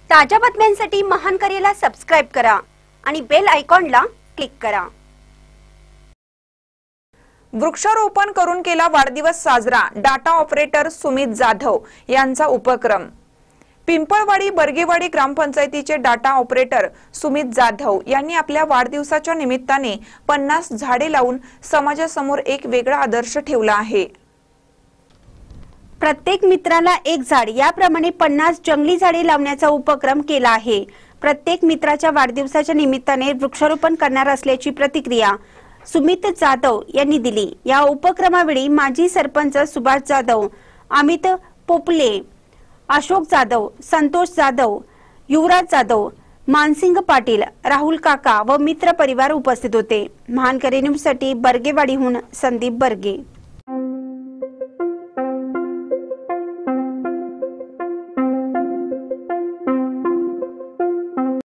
ताज्या बातम्यांसाठी महान करेला सबस्क्राइब करा आणि बेल आयकॉनला क्लिक करा। वृक्षारोपण करून केला वाढदिवस साजरा, डाटा ऑपरेटर सुमित जाधव यांचा उपक्रम। पिंपळवाडी बर्गेवाडी ग्रामपंचायतीचे डाटा ऑपरेटर सुमित जाधव यांनी आपल्या वाढदिवसाच्या निमित्ताने 50 झाडे लावून समाजासमोर एक वेगळा आदर्श ठेवला आहे। प्रत्येक मित्राला एक झाड याप्रमाणे 50 जंगली झाडे लावण्याचा उपक्रम केला आहे। प्रत्येक मित्राच्या वाढदिवसाच्या निमित्ताने वृक्षारोपण करणार असल्याची प्रतिक्रिया सुमित जाधव यांनी दिली। या उपक्रमावेळी माजी सरपंच सुभाष जाधव, अमित पोपले, अशोक जाधव, संतोष जाधव, युवराज जाधव, मानसिंग पाटील, राहुल काका व मित्र परिवार उपस्थित होते। महान करे न्यूज साठी बर्गेवाडीहून संदीप बर्गे।